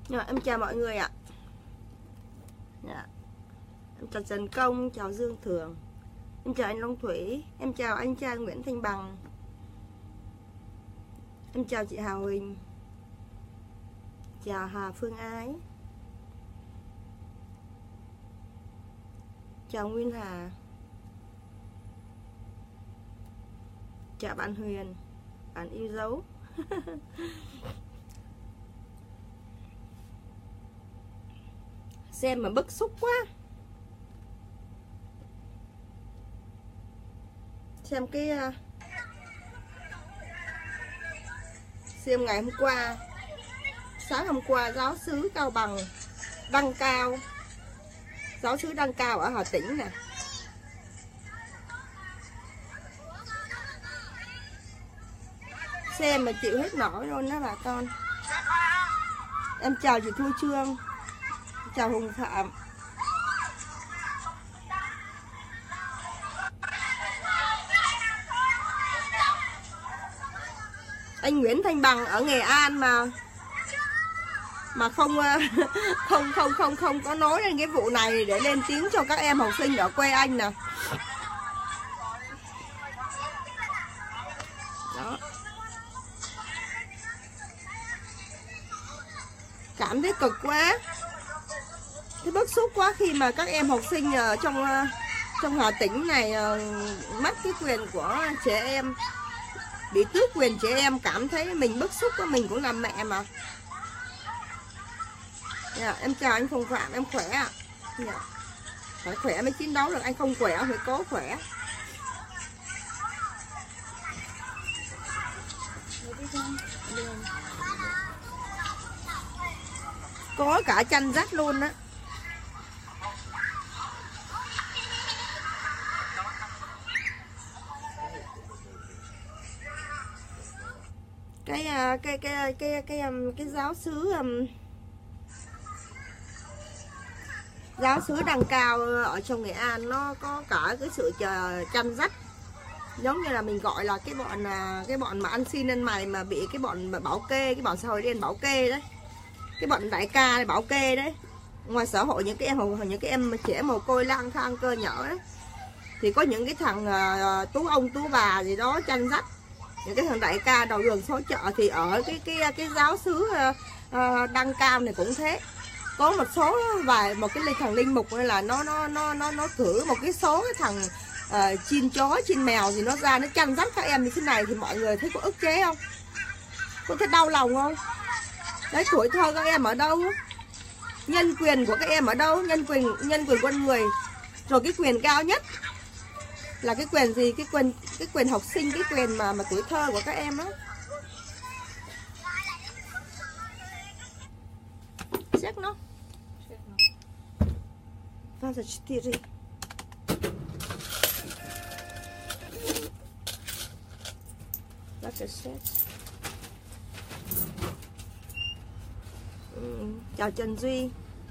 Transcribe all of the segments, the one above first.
Rồi, em chào mọi người ạ. Em chào Trần Công, chào Dương Thường, em chào anh Long Thủy, em chào anh trai Nguyễn Thanh Bằng, em chào chị Hà Huỳnh, chào Hà Phương Ái, chào Nguyên Hà, chào bạn Huyền, bạn yêu dấu. Xem mà bức xúc quá. Xem cái xem ngày hôm qua, sáng hôm qua giáo xứ Cao Bằng đăng cao, giáo xứ đăng cao ở Hà Tĩnh nè. Xem mà chịu hết nổi luôn đó bà con. Em chào chị Thu Trương, chào Hùng Phạm, anh Nguyễn Thanh Bằng ở Nghệ An mà không có nói lên cái vụ này để lên tiếng cho các em học sinh ở quê anh nè. Đó. Cảm thấy cực quá, cái bức xúc quá khi mà các em học sinh ở trong Hà Tĩnh này mất cái quyền của trẻ em, bị tước quyền trẻ em. Cảm thấy mình bức xúc quá, mình cũng làm mẹ mà. Em chào anh Phong Phạm, em khỏe ạ. Phải khỏe mới chiến đấu được, anh không khỏe phải cố khỏe. Có cả chăn dắt luôn á. Cái giáo xứ đăng cao ở trong Nghệ An nó có cả cái sự chăn dắt, giống như là mình gọi là cái bọn mà ăn xin ăn mày mà bị cái bọn mà bảo kê, cái bọn xã hội đen bảo kê đấy, cái bọn đại ca này bảo kê đấy. Ngoài xã hội những cái em trẻ mồ côi lang thang cơ nhở đấy, thì có những cái thằng tú ông tú bà gì đó chăn dắt. Những cái thằng đại ca đầu đường xó chợ thì ở cái giáo xứ đăng cao này cũng thế. Có một số một cái thằng linh mục là nó cử một cái số cái thằng chim chó chim mèo thì nó ra nó chăn dắt các em như thế này, thì mọi người thấy có ức chế không? Có thấy đau lòng không? Đấy, tuổi thơ các em ở đâu? Nhân quyền của các em ở đâu? Nhân quyền con người. Rồi cái quyền cao nhất là cái quyền gì? Cái quyền học sinh, cái quyền mà tuổi thơ của các em đó. Check nó. Fazla 4. That's a set. Chào Trần Duy.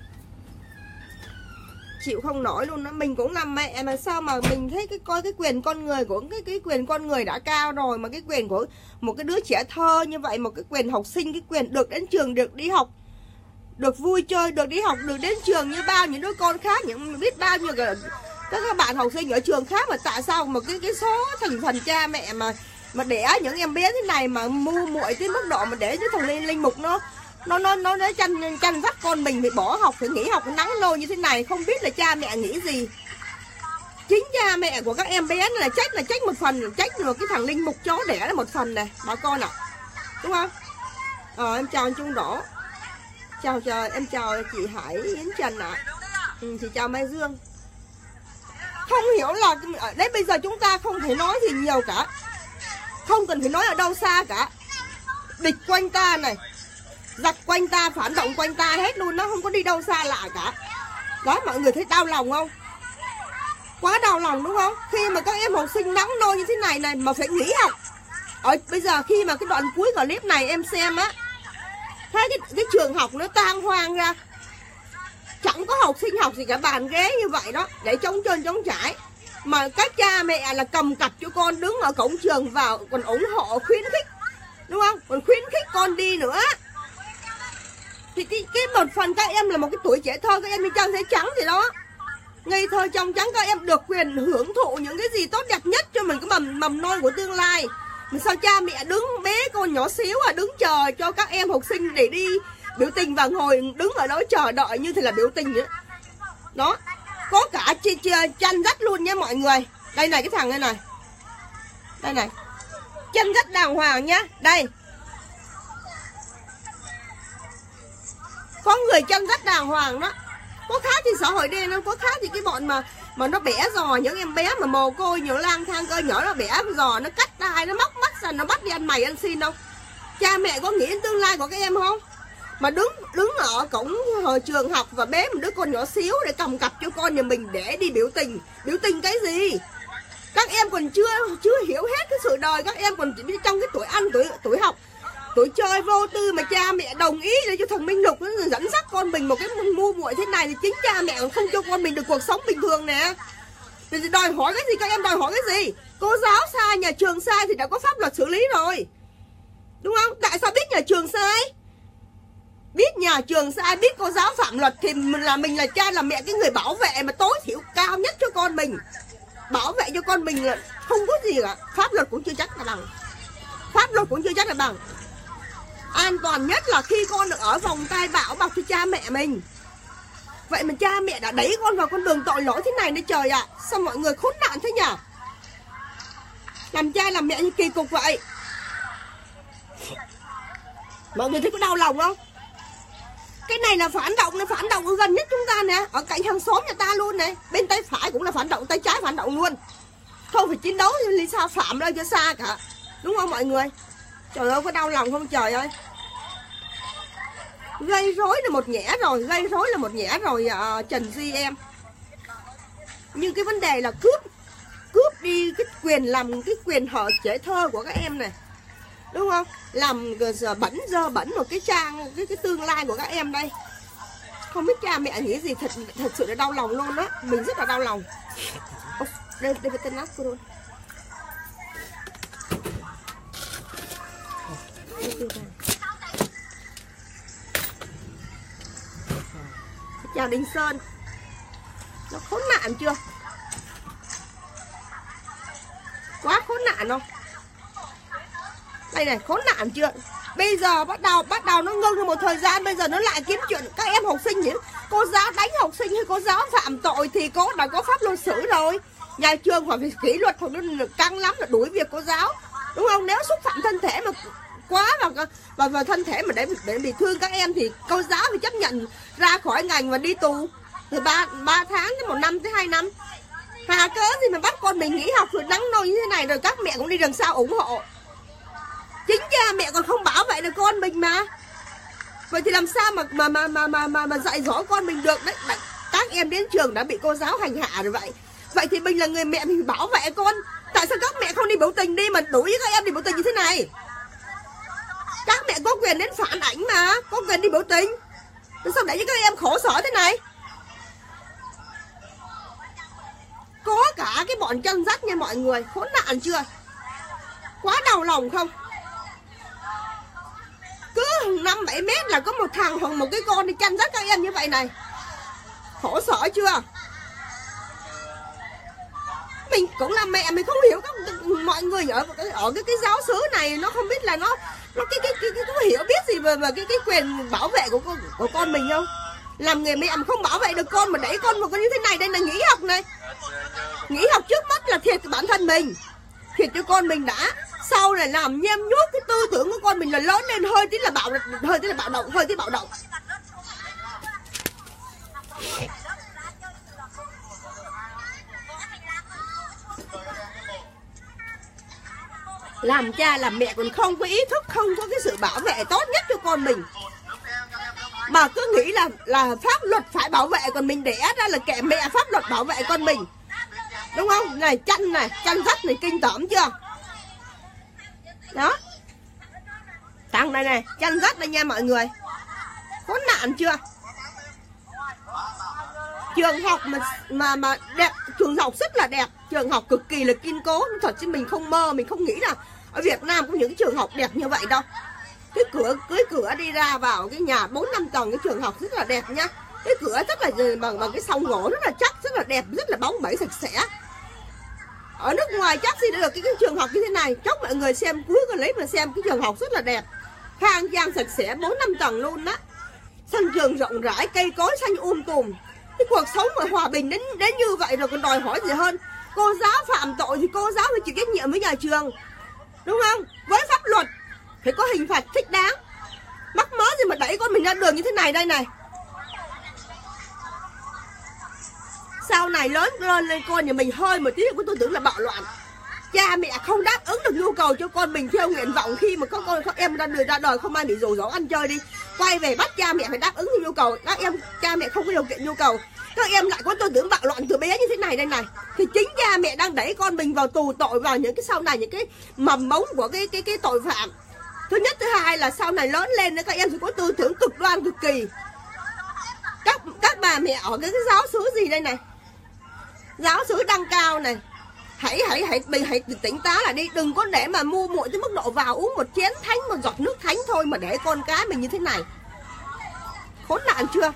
Chịu không nổi luôn đó. Mình cũng làm mẹ mà sao mà mình thấy coi cái quyền con người của cái quyền con người đã cao rồi, mà cái quyền của một cái đứa trẻ thơ như vậy, một cái quyền học sinh, cái quyền được đến trường, được đi học, được vui chơi, được đi học, được đến trường như bao những đứa con khác, những biết bao nhiêu các bạn học sinh ở trường khác. Mà tại sao mà cái số thành phần cha mẹ mà đẻ những em bé thế này mà mưu muội tới mức độ mà để cái thằng linh mục nó chăn dắt con mình phải bỏ học, phải nghỉ học nắng nôi như thế này, không biết là cha mẹ nghĩ gì. Chính cha mẹ của các em bé là trách một phần, trách được cái thằng linh mục chó đẻ là một phần này bà con ạ, đúng không? Em chào anh Trung Đỗ, em chào chị Hải Yến Trần ạ. Chị chào Mai Dương. Không hiểu là đấy, bây giờ chúng ta không thể nói gì nhiều cả, không cần phải nói ở đâu xa cả. Địch quanh ta này, giặc quanh ta, phản động quanh ta hết luôn, nó không có đi đâu xa lạ cả. Đó, mọi người thấy đau lòng không? Quá đau lòng đúng không? Khi mà các em học sinh nắng nôi như thế này mà phải nghỉ học. Bây giờ khi mà cái đoạn cuối clip này em xem á, thấy cái trường học nó tang hoang ra, chẳng có học sinh học gì cả, bàn ghế như vậy đó để trống trơn trống trải, mà các cha mẹ là cầm cặp cho con đứng ở cổng trường vào còn ủng hộ khuyến khích, đúng không? Còn khuyến khích con đi nữa. Thì cái một phần các em là một cái tuổi trẻ thơ, các em đi chân thấy trắng gì đó, ngây thơ trong trắng, các em được quyền hưởng thụ những cái gì tốt đẹp nhất cho mình, cái mầm non của tương lai. Mà sao cha mẹ đứng bế con nhỏ xíu đứng chờ cho các em học sinh để đi biểu tình và ngồi đứng ở đó chờ đợi như thế là biểu tình nữa. Đó, có cả chăn dắt luôn nha mọi người. Đây này, cái thằng đây này, đây này, chân dắt đàng hoàng nhá. Đây, có người chân dắt đàng hoàng đó. Có khác thì xã hội đen không, có khác thì cái bọn mà nó bẻ giò, những em bé mà mồ côi nhiều lang thang cơ nhỏ, nó bẻ giò, nó cắt tai, nó móc mắt ra, nó bắt đi ăn mày ăn xin không? Cha mẹ có nghĩ đến tương lai của các em không? Mà đứng ở cổng trường học và bế một đứa con nhỏ xíu để cầm cặp cho con nhà mình để đi biểu tình. Biểu tình cái gì? Các em còn chưa hiểu hết cái sự đời, các em còn chỉ biết trong cái tuổi ăn, tuổi học, tuổi chơi vô tư mà cha mẹ đồng ý để cho thằng Minh Lục nó dẫn dắt con mình một cái ngu muội thế này thì chính cha mẹ còn không cho con mình được cuộc sống bình thường nè. Thì đòi hỏi cái gì, các em đòi hỏi cái gì? Cô giáo sai, nhà trường sai thì đã có pháp luật xử lý rồi, đúng không? Tại sao biết nhà trường sai? Biết nhà trường sai, biết cô giáo phạm luật thì mình là cha là mẹ, cái người bảo vệ mà tối thiểu cao nhất cho con mình, bảo vệ cho con mình là không có gì cả. Pháp luật cũng chưa chắc là bằng, pháp luật cũng chưa chắc là bằng. An toàn nhất là khi con được ở vòng tay bảo bọc cho cha mẹ mình. Vậy mà cha mẹ đã đẩy con vào con đường tội lỗi thế này đấy trời ạ. Sao mọi người khốn nạn thế nhỉ? Làm cha làm mẹ như kỳ cục vậy. Mọi người thấy có đau lòng không? Cái này là phản động, là phản động ở gần nhất chúng ta nè, ở cạnh hàng xóm nhà ta luôn này. Bên tay phải cũng là phản động, tay trái phản động luôn. Không phải chiến đấu lý sao phạm đâu cho xa cả, đúng không mọi người? Trời ơi, có đau lòng không trời ơi. Gây rối là một nhẽ rồi, gây rối là một nhẽ rồi Trần Duy em. Nhưng cái vấn đề là cướp đi cái quyền, làm cái quyền hở trẻ thơ của các em này, đúng không? Làm dơ bẩn một cái cái tương lai của các em đây. Không biết cha mẹ nghĩ gì, thật sự là đau lòng luôn đó. Mình rất là đau lòng. Đây phải tên nát cô luôn. Chào Đình Sơn. Nó khốn nạn chưa? Quá khốn nạn không? Đây này, khốn nạn chưa? Bây giờ bắt đầu nó ngưng được một thời gian, bây giờ nó lại kiếm chuyện các em học sinh nhỉ? Cô giáo đánh học sinh hay cô giáo phạm tội thì đã có pháp luật xử rồi. Nhà trường phải kỷ luật, hoặc nó căng lắm là đuổi việc cô giáo, đúng không? Nếu xúc phạm thân thể mà quá vào thân thể mà để bị thương các em thì cô giáo phải chấp nhận ra khỏi ngành và đi tù từ 3 tháng đến 1 năm tới 2 năm. Hà cớ gì mà bắt con mình nghỉ học rồi nắng nôi như thế này, rồi các mẹ cũng đi đằng sau ủng hộ. Chính cha mẹ còn không bảo vệ được con mình mà. Vậy thì làm sao mà dạy dỗ con mình được đấy? Các em đến trường đã bị cô giáo hành hạ rồi vậy. Vậy thì mình là người mẹ, mình bảo vệ con. Tại sao các mẹ không đi biểu tình đi mà đuổi các em đi biểu tình như thế này? Các mẹ có quyền đến phản ảnh mà, có quyền đi biểu tình. Sao để cho các em khổ sở thế này? Có cả cái bọn chân dắt nha mọi người, khốn nạn chưa? Quá đau lòng không? Cứ 5-7 mét là có một thằng hoặc một cái con đi chân dắt các em như vậy này. Khổ sở chưa? Mình cũng là mẹ, mình không hiểu mọi người ở cái giáo xứ này nó không biết là nó có hiểu biết gì về cái quyền bảo vệ của con mình không? Làm người mẹ mà không bảo vệ được con mà đẩy con một cái như thế này, đây là nghỉ học này. Nghỉ học trước mắt là thiệt bản thân mình, thiệt cho con mình đã. Sau này làm nhem nhuốc cái tư tưởng của con mình là lớn lên hơi tí là bạo động. Làm cha làm mẹ còn không có ý thức, không có cái sự bảo vệ tốt nhất cho con mình, mà cứ nghĩ là pháp luật phải bảo vệ, còn mình đẻ ra là kệ mẹ pháp luật bảo vệ con mình, đúng không? Này chăn dắt này kinh tởm chưa? Đó, thằng này chăn dắt đây nha mọi người, khốn nạn chưa? Trường học mà đẹp, trường học rất là đẹp, trường học cực kỳ là kiên cố. Thật chứ mình không mơ, mình không nghĩ là ở Việt Nam có những cái trường học đẹp như vậy đâu. Cái cửa đi ra vào cái nhà 4-5 tầng cái trường học rất là đẹp nhá. Cái cửa rất là bằng cái song gỗ rất là chắc, rất là đẹp, rất là bóng bẩy sạch sẽ. Ở nước ngoài chắc gì được cái trường học như thế này. Chúc mọi người xem cuối clip mà xem cái trường học rất là đẹp, khang trang sạch sẽ, 4-5 tầng luôn đó. Sân trường rộng rãi, cây cối xanh tùm. Cái cuộc sống mà hòa bình đến như vậy rồi còn đòi hỏi gì hơn. Cô giáo phạm tội thì cô giáo phải chịu trách nhiệm với nhà trường, đúng không? Với pháp luật phải có hình phạt thích đáng. Mắc mớ gì mà đẩy con mình ra đường như thế này đây này. Sau này lớn lên con nhà mình hơi một tí của tôi tưởng là bạo loạn. Cha mẹ không đáp ứng được nhu cầu cho con mình theo nguyện vọng, khi mà các em ra đời không ai bị dụ dỗ ăn chơi đi, quay về bắt cha mẹ phải đáp ứng nhu cầu. Các em cha mẹ không có điều kiện nhu cầu, các em lại có tư tưởng bạo loạn từ bé như thế này đây này, thì chính cha mẹ đang đẩy con mình vào tù tội, vào những cái sau này những cái mầm mống của cái tội phạm. Thứ nhất, thứ hai là sau này lớn lên các em sẽ có tư tưởng cực đoan cực kỳ. Các bà mẹ ở cái giáo xứ gì đây này, giáo xứ Đăng Cao này, hãy tỉnh táo lại đi, đừng có để mà mua muội tới mức độ vào uống một chén thánh, một giọt nước thánh thôi mà để con cái mình như thế này. Khốn nạn chưa?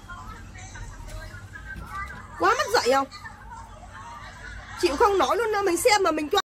Quá mất dạy không? Chịu không nổi luôn đâu. Mình xem mà mình cho